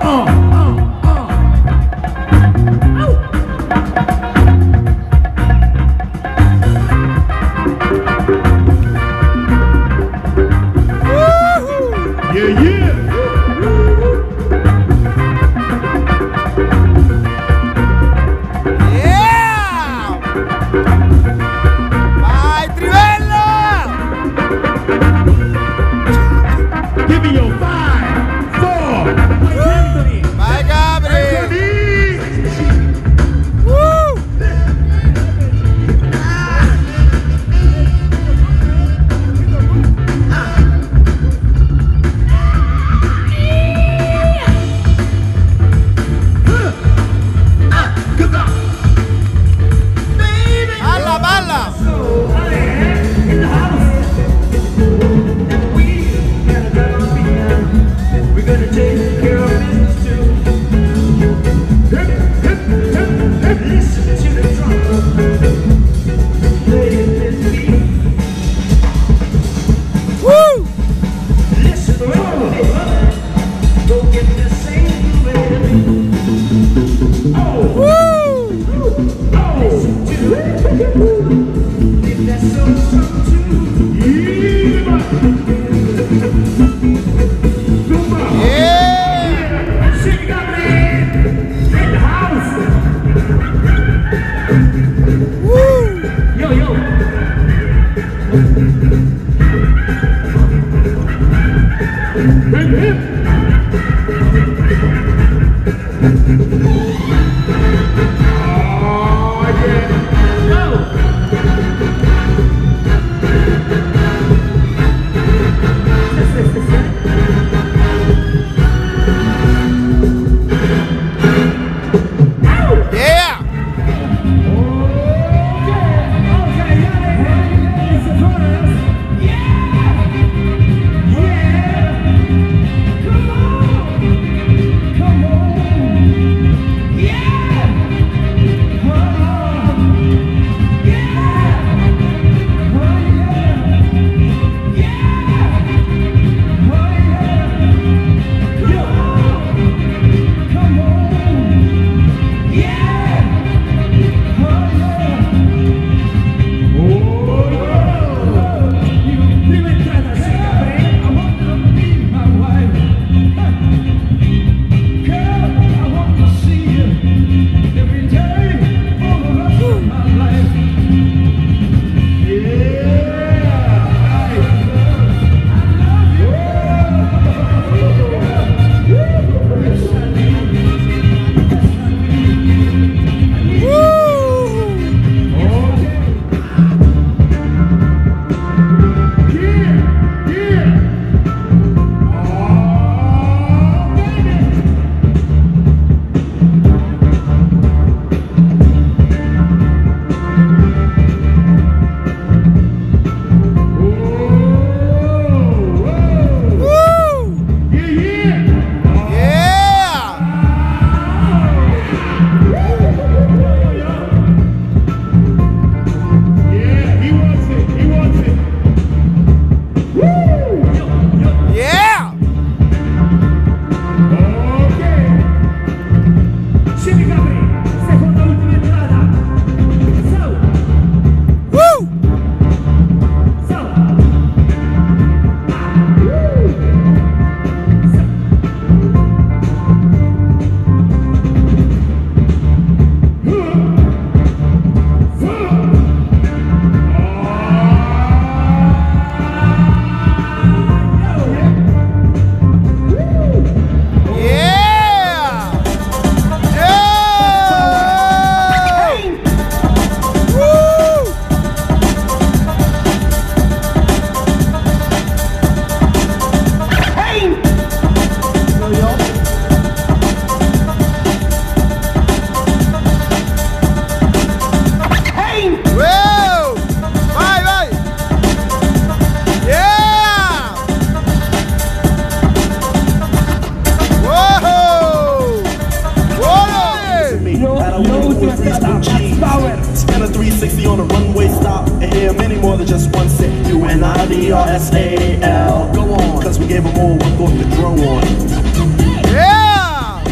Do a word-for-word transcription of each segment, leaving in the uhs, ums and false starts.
S A L. Go on. Cause we gave them all one going to throw on. Yeah!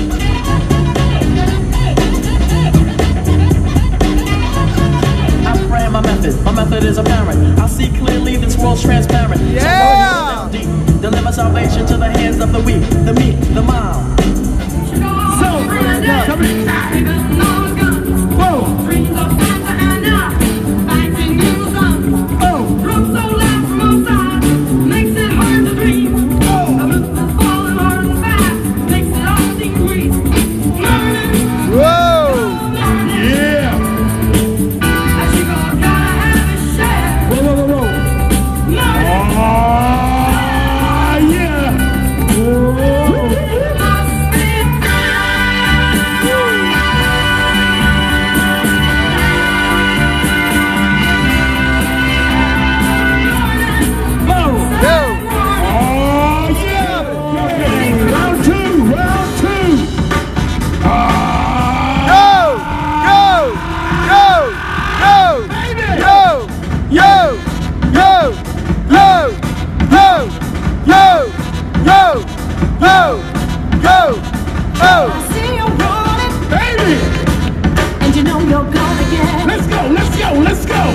Oh. I see you rolling, Baby. and you know you're gonna get it. Let's go, let's go, let's go.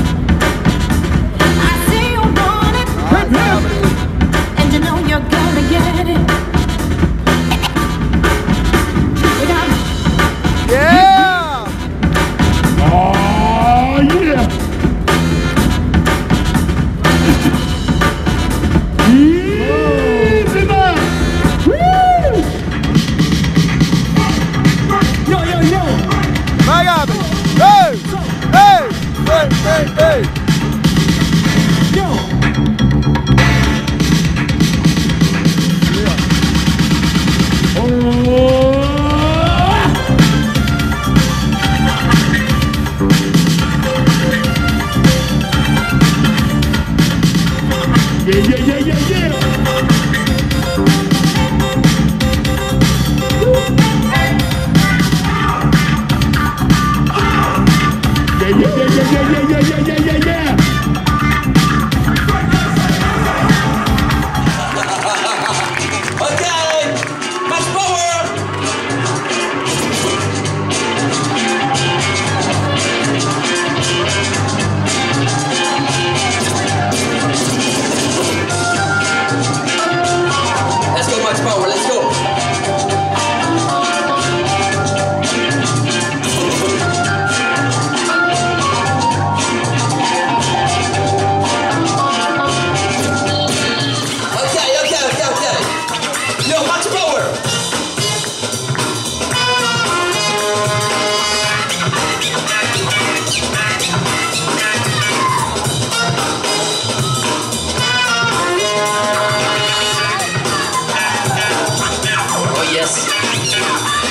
I see you rolling, Hip, hip. and you know you're gonna get it. We got Yeah. Oh, yeah. Easy now. Woo. yo yo yo. Vai, Hey. Hey. Hey. Hey. Hey. Yo. Yeah, yeah, yeah, yeah, yeah. Yeah, yeah, yeah, yeah, yeah, yeah, yeah, yeah, yeah, yeah. Okay, much power. Let's go, much power. Let's go. Okay, okay, okay, okay. Yo, much power. Oh, yes.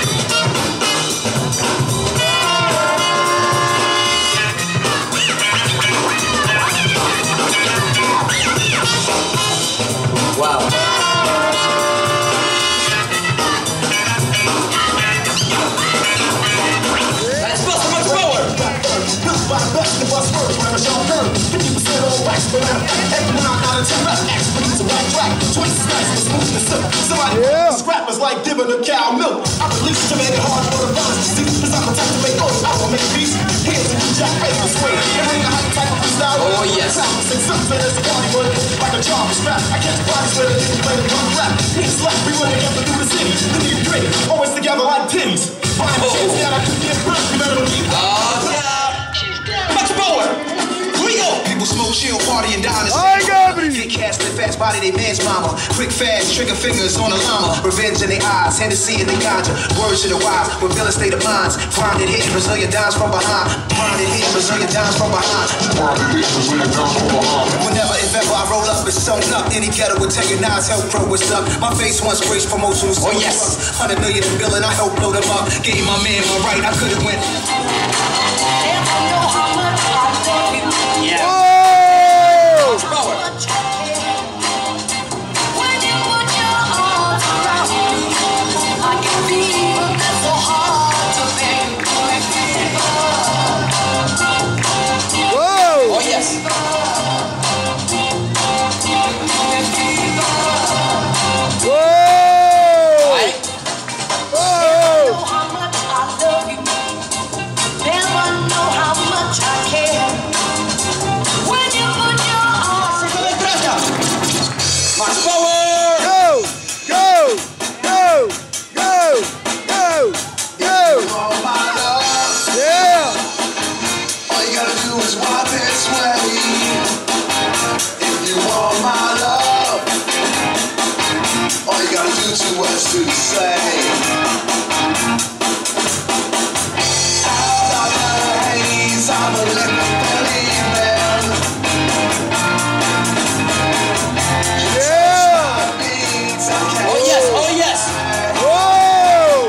Wow. Let's bust so much power. Yeah. Scrappers like giving a cow milk. I release to make it hard for the violence to see. Cause I'm the type to make noise. I will make peace. Hands in the jack, face the swing. And hang a high type of freestyle. Oh, yes. Six something as a party with it. Like a job strap. I catch bodies with it. Play the drum rap. Need slap. We run together through the city. The need great. Always together like titties. Find a chance that I could get brushed. You better believe. Oh, yeah. Much power. We go. People smoke, chill, party, and dine. Ay, Gabri. Get cast in fast body, they man's mama. Quick, fast, trigger fingers on the llama. Revenge in their eyes, Hennessy in the ganja. Words to the wise, reveal a state of minds. Find it hitting Brazilian dimes from behind. Find it hitting Brazilian dimes from behind. Whenever, if ever I roll up, it's sewn up. Any ghetto would take a nice help pro what's up. My face once graced promotions. Oh, yes. Hundred million in billing, I helped blow them up. Gave my man my right, I could've went. Yeah. Oh. Much power. When you put your arms around me, I can feel it's so hard to bear. Whoa. Oh, yes. Whoa. Right. Oh. Know how much I love you. Never know how much I care. When you put your arms Much power. Go. Go. Go. Go. Go. Go. Oh, my love, Yeah. all you gotta do is walk this way. If you want my love, all you gotta do to us to say. Out of the haze, I'm a living believing. Yeah. Means I can't. Oh, yes. Oh, yes. Whoa.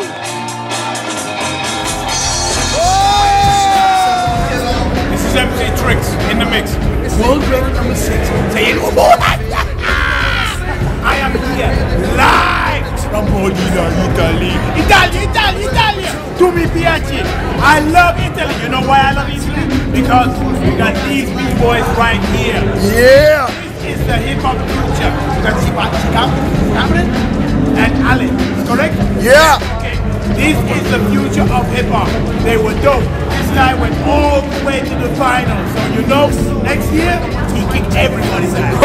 Whoa. This is M C Tricks in the mix. World record number six. Say it one more time. I am here live from Modena, Italy. Italy, Italy, Italy. To me, Piaci. I love Italy. You know why I love Italy? Because we got these big boys right here. Yeah. This is the hip hop future. You can see what Cameron and Allen. Correct? Yeah. Okay. This is the future of hip-hop. They were dope. This guy went all the way to the finals. So you know, next year, he kicked everybody's ass.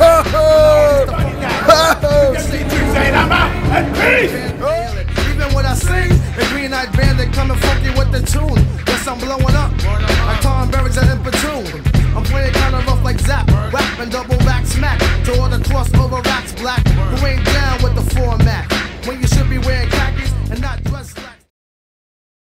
Saying I'm out and peace. Even when I sing, the Green Eyed Band, they coming funky with the tune. Yes, I'm blowing up. Like Tom Berry's an platoon. I'm playing kinda rough like Zap. Rap and double back smack to all the crossover rats. Black